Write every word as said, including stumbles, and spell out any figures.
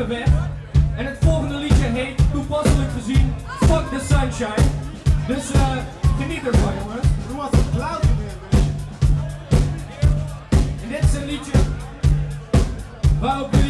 even weg. En het volgende liedje heet, toepasselijk gezien, Fuck the Sunshine. Dus uh, geniet ervan, jongens. Doe wat een cloud weer. En dit is een liedje waarop